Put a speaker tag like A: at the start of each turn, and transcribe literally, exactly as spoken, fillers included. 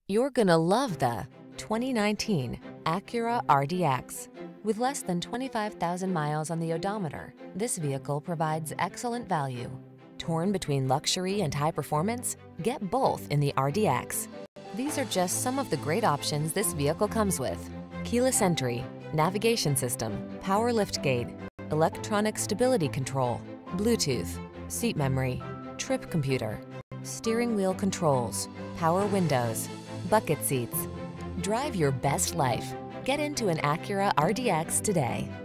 A: You're gonna love the twenty nineteen Acura R D X. With less than twenty-five thousand miles on the odometer, this vehicle provides excellent value. Torn between luxury and high performance? Get both in the R D X. These are just some of the great options this vehicle comes with: keyless entry, navigation system, power liftgate, electronic stability control, Bluetooth, seat memory, trip computer, steering wheel controls, power windows, bucket seats. Drive your best life. Get into an Acura R D X today.